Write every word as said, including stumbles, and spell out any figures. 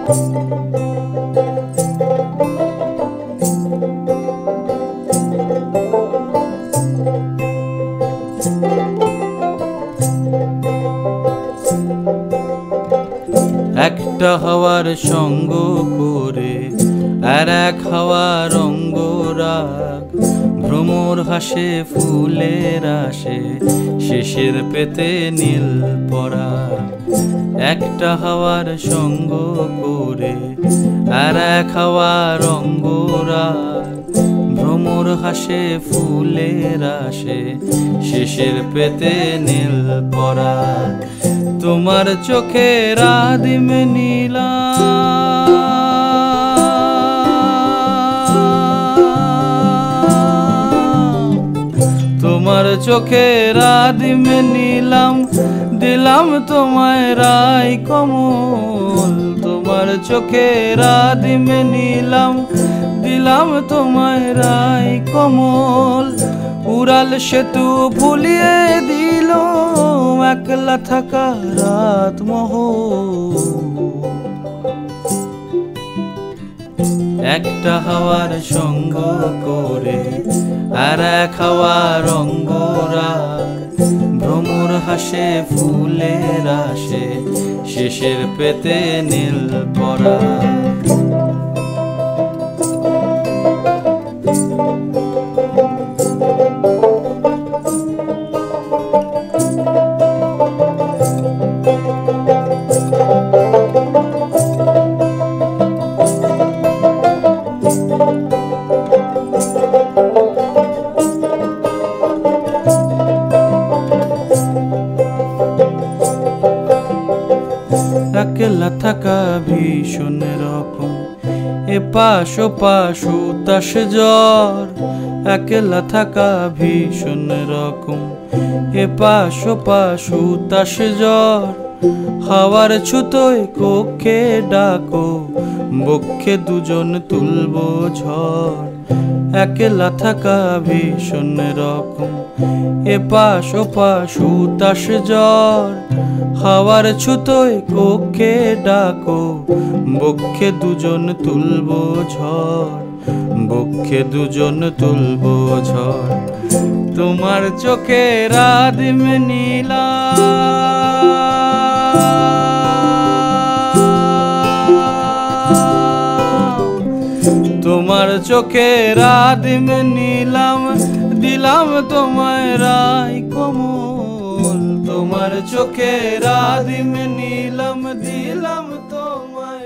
একটা হাওয়ার সঙ্গ করে আর এক হাওয়ার অঙ্গরাগ, ভ্রমর হাসে ফুলের আসে শেষের পেতে নীল পরাগ। একটা হাওয়ার সঙ্গ করে আর এক হাওয়ার অঙ্গরাগ, ভ্রমর হাসে ফুলের আসে শেষের পেতে নীল পরাগ। তোমার চোখের আদিম নীলা তোমার চোখের আদিম নীলাম, দিলাম তোমায় রাই কমল। তোমার চোখের আদিম নীলাম, দিলাম তোমায় রাই কমল। উড়াল সেতু ভুলিয়ে দিল একলা থাকা রাত মহল। একটা হাওয়ার সঙ্গ করে আর এক হাওয়ার অঙ্গরাগ, ভ্রমর হাসে ফুলের আসে শেষের পেতে নীল পরাগ। একলা থাকা ভীষণ রকম, এ পাশ ও পাশ উতাস জ্বর। একলা থাকা ভীষণ রকম, এ পাশ ও পাশ উতাস জ্বর। হাওয়ার ছুতোয় কক্ষে ডাকো, বক্ষে দুজন তুলবো ঝড়। একলা থাকা ভীষণ রকম, এ পাশ ও পাশ উতাস জ্বর। হাওয়ার ছুতোয় কক্ষে ডাকো, বক্ষে দুজন তুলবো ঝড়। বক্ষে দুজন তুলবো ঝড়। তোমার চোখের আদিম নীলা তোমার চোখের আদিম নীলাম, দিলাম তোমায় রাই কমল। তোমার চোখের আদিম নীলাম, দিলাম তোমায়